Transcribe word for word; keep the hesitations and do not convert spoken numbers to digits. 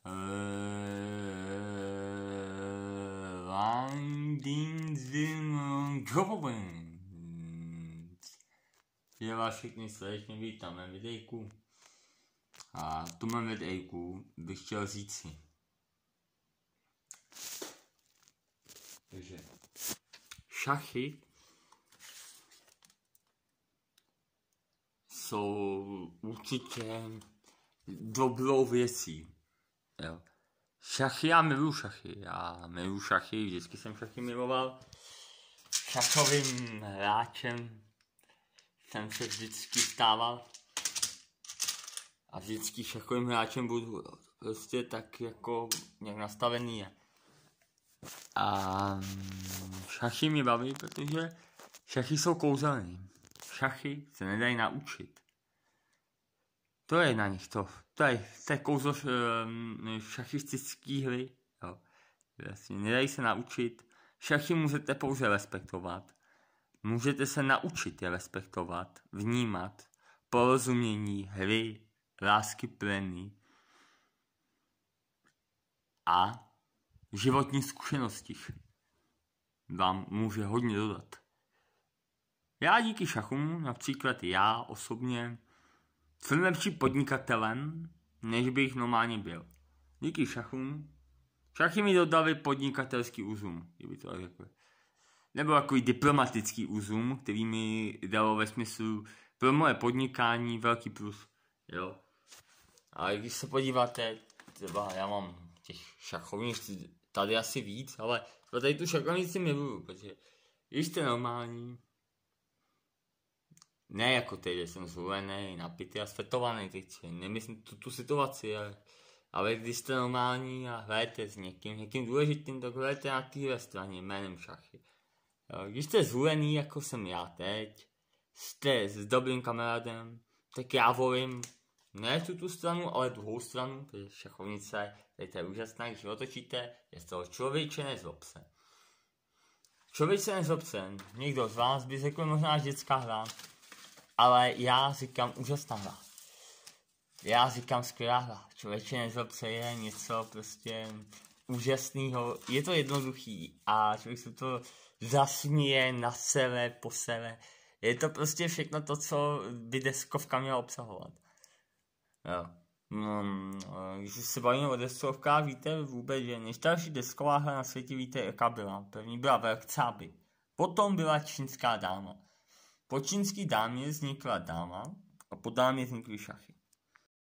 Já vás všechny srdečně vítám na videjku. A v tomhle videjku bych chtěl říct si. Takže šachy jsou určitě dobrou věcí. Jo. Šachy, já miluji šachy, já miluji šachy, vždycky jsem šachy miloval. Šachovým hráčem jsem se vždycky stával a vždycky šachovým hráčem budu prostě tak jako nějak nastavený je. A šachy mě baví, protože šachy jsou kouzelný. Šachy se nedají naučit. To je na nich to. To je, to je kouzlo šachistický hry. Jo. Vlastně nedají se naučit. Šachy můžete pouze respektovat. Můžete se naučit je respektovat, vnímat, porozumění, hry, lásky pleny a životní zkušenosti vám může hodně dodat. Já díky šachům, například já osobně, jsem lepší podnikatelem, než bych normálně byl. Díky šachům, šachy mi dodali podnikatelský úzum, kdyby to řekl. Nebo takový diplomatický úzum, který mi dalo ve smyslu pro moje podnikání velký plus. Jo. A když se podíváte, třeba já mám těch šachovnic tady asi víc, ale tady tu šachovnici miluju, protože když jste normální, ne jako teď, že jsem zvolený, napitý a svetovaný, teď nemyslím tu, tu situaci, ale, ale když jste normální a hrajete s někým, někým důležitým, tak hrajete na téhle straně jménem šachy. Jo, když jste zvolený, jako jsem já teď, jste s dobrým kamarádem, tak já volím ne tu, tu stranu, ale druhou stranu, protože šachovnice, tady to je úžasná, když otočíte, je z toho člověče nezlob se. Člověče nezlob se, někdo z vás by řekl možná dětská hra, ale já říkám úžasná hra. Já říkám skvělá hra. Člověče nezlob se je něco prostě úžasného, je to jednoduchý a člověk se to zasměje na sebe, po sebe. Je to prostě všechno to, co by deskovka měla obsahovat. Jo. Hmm, když se bavíme o deskovkách, víte vůbec, že nejstarší desková hra na světě, víte, jaká byla. První byla Velkcáby. Potom byla čínská dáma. Po čínský dámě vznikla dáma a po dámě vznikly šachy.